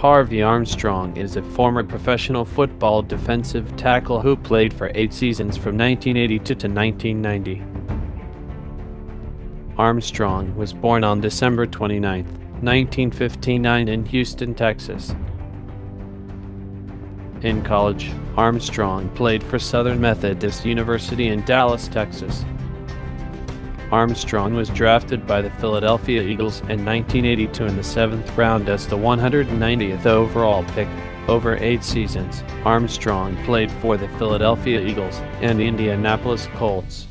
Harvey Armstrong is a former professional football defensive tackle who played for 8 seasons from 1982 to 1990. Armstrong was born on December 29, 1959 in Houston, Texas. In college, Armstrong played for Southern Methodist University in Dallas, Texas. Armstrong was drafted by the Philadelphia Eagles in 1982 in the 7th round as the 190th overall pick. Over 8 seasons, Armstrong played for the Philadelphia Eagles and Indianapolis Colts.